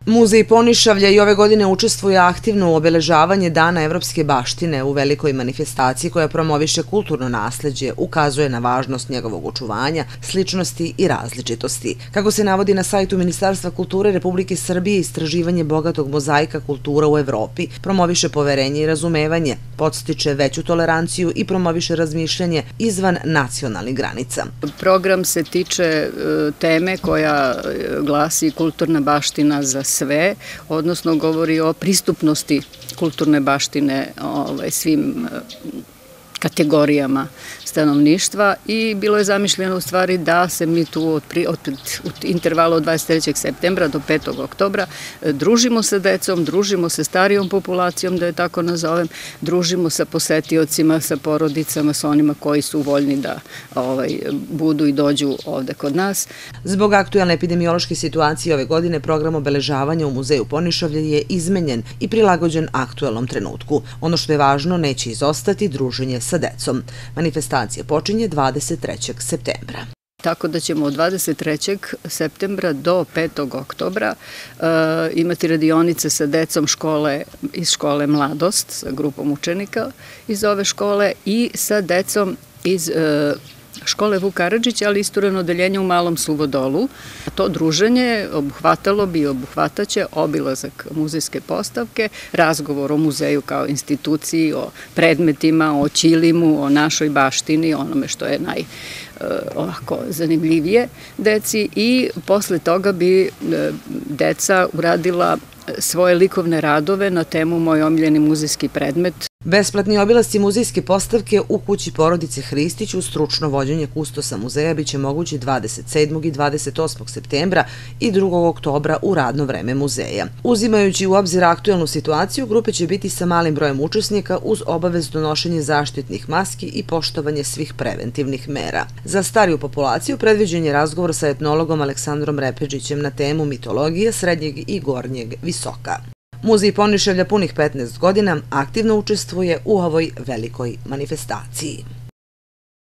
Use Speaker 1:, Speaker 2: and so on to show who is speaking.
Speaker 1: Muzej Ponišavlja i ove godine učestvuje aktivno u obeležavanje Dana evropske baštine u velikoj manifestaciji koja promoviše kulturno nasleđe, ukazuje na važnost njegovog očuvanja, sličnosti i različitosti. Kako se navodi na sajtu Ministarstva kulture Republike Srbije, istraživanje bogatog mozaika kultura u Evropi promoviše poverenje i razumevanje, podstiče veću toleranciju i promoviše razmišljanje izvan nacionalnih granica.
Speaker 2: Program se tiče teme koja glasi kulturna baština za sve, odnosno govori o pristupnosti kulturne baštine svim kategorijama stanovništva i bilo je zamišljeno u stvari da se mi tu u intervalu od 23. septembra do 5. oktobra družimo sa decom, družimo sa starijom populacijom, da je tako nazovem, družimo sa posetiocima, sa porodicama, sa onima koji su voljni da budu i dođu ovde kod nas.
Speaker 1: Zbog aktuelne epidemiološke situacije ove godine program obeležavanja u Muzeju Ponišavlja je izmenjen i prilagođen aktuelnom trenutku. Ono što je važno, neće izostati druženje sa decom. Manifestacija počinje 23. septembra.
Speaker 2: Tako da ćemo od 23. septembra do 5. oktobra imati radionice sa decom iz škole Mladost, sa grupom učenika iz ove škole i sa decom iz škole Vuk Karadžić, ali istureno odeljenje u Malom Suvodolu. To druženje obuhvatalo bi i obuhvataće obilazak muzejske postavke, razgovor o muzeju kao instituciji, o predmetima, o ćilimu, o našoj baštini, onome što je zanimljivije deci i posle toga bi deca uradila svoje likovne radove na temu Moj omiljeni muzejski predmet.
Speaker 1: Besplatni obilasci muzejske postavke u kući porodice Hristić uz stručno vođenje kustosa muzeja biće mogući 27. i 28. septembra i 2. oktobra u radno vreme muzeja. Uzimajući u obzir aktuelnu situaciju, grupe će biti sa malim brojem učesnika uz obavezno nošenje zaštitnih maski i poštovanje svih preventivnih mera. Za stariju populaciju predviđen je razgovor sa etnologom Aleksandrom Repeđićem na temu mitologije srednjeg i gornjeg visoka. Muzej Ponišavlja punih 15 godina aktivno učestvuje u ovoj velikoj manifestaciji.